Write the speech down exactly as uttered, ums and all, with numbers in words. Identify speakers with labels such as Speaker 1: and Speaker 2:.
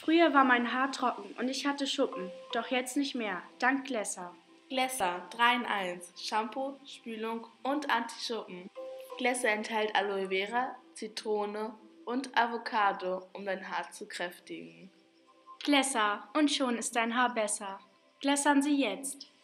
Speaker 1: Früher war mein Haar trocken und ich hatte Schuppen, doch jetzt nicht mehr, dank Glässer.
Speaker 2: Glässer drei in eins, Shampoo, Spülung und Anti-Schuppen. Glässer enthält Aloe Vera, Zitrone und Avocado, um dein Haar zu kräftigen.
Speaker 1: Glässer, und schon ist dein Haar besser. Glässern Sie jetzt.